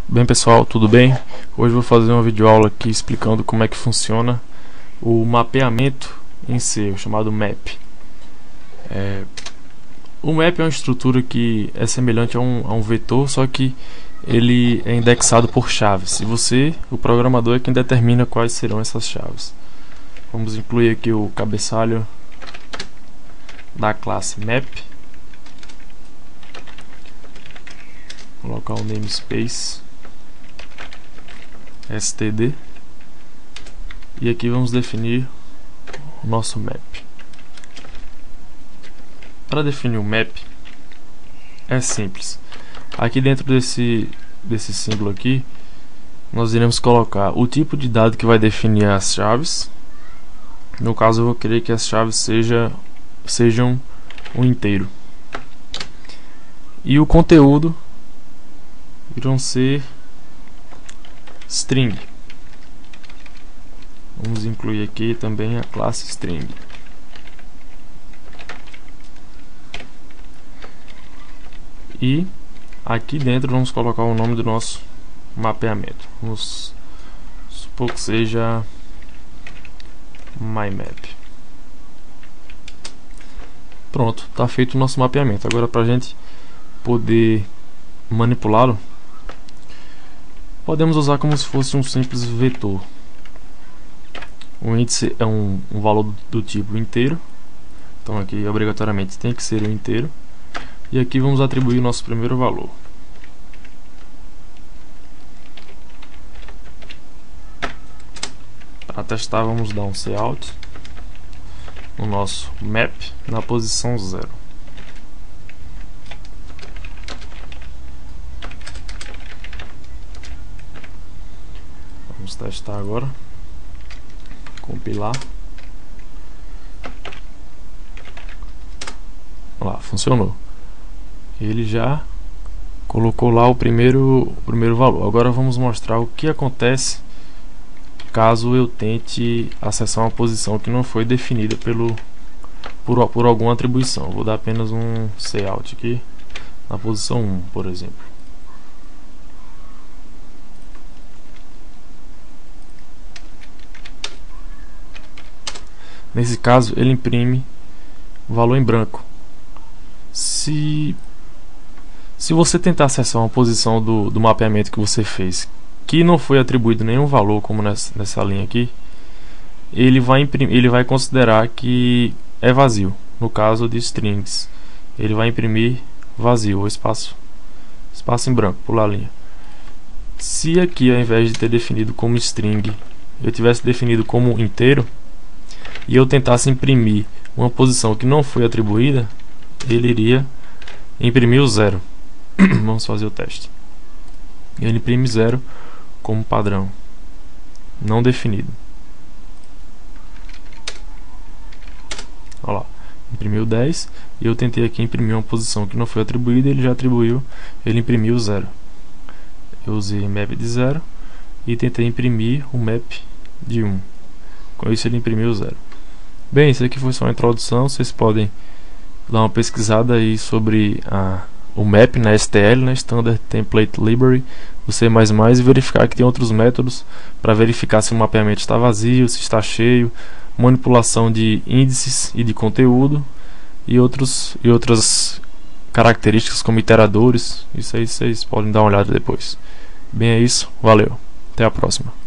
Bem pessoal, tudo bem? Hoje eu vou fazer uma videoaula aqui explicando como é que funciona o mapeamento em C, o chamado map. O map é uma estrutura que é semelhante a um vetor, só que ele é indexado por chaves. E você, o programador, é quem determina quais serão essas chaves. Vamos incluir aqui o cabeçalho da classe map. Colocar o namespace std e aqui vamos definir o nosso map. Para definir o map é simples. Aqui dentro desse símbolo aqui nós iremos colocar o tipo de dado que vai definir as chaves. No caso eu vou querer que as chaves sejam um inteiro, e o conteúdo irão ser string. Vamos incluir aqui também a classe string. E aqui dentro vamos colocar o nome do nosso mapeamento. Vamos supor que seja myMap. Pronto, está feito o nosso mapeamento. Agora, para a gente poder manipulá-lo, podemos usar como se fosse um simples vetor. O índice é um valor do tipo inteiro, então aqui obrigatoriamente tem que ser um inteiro. E aqui vamos atribuir o nosso primeiro valor. Para testar, vamos dar um cout no nosso map na posição 0. Vamos testar agora. Compilar. Olha lá, funcionou. Ele já colocou lá o primeiro valor. Agora vamos mostrar o que acontece caso eu tente acessar uma posição que não foi definida por alguma atribuição. Vou dar apenas um cout aqui na posição 1, por exemplo. Nesse caso, ele imprime o valor em branco. Se você tentar acessar uma posição do mapeamento que você fez que não foi atribuído nenhum valor, como nessa linha aqui, ele vai considerar que é vazio. No caso de strings, ele vai imprimir vazio, ou espaço em branco, pular a linha. Se aqui, ao invés de ter definido como string, eu tivesse definido como inteiro, e eu tentasse imprimir uma posição que não foi atribuída, ele iria imprimir o 0. Vamos fazer o teste. Ele imprime 0 como padrão, não definido. Olha lá, imprimiu 10, e eu tentei aqui imprimir uma posição que não foi atribuída, ele já atribuiu, ele imprimiu 0. Eu usei map de 0 e tentei imprimir o map de 1. Com isso ele imprimiu 0. Bem, isso aqui foi só uma introdução. Vocês podem dar uma pesquisada aí sobre o map na STL, na Standard Template Library do C++, e verificar que tem outros métodos para verificar se o mapeamento está vazio, se está cheio, manipulação de índices e de conteúdo e outras características como iteradores. Isso aí vocês podem dar uma olhada depois. Bem, é isso. Valeu. Até a próxima.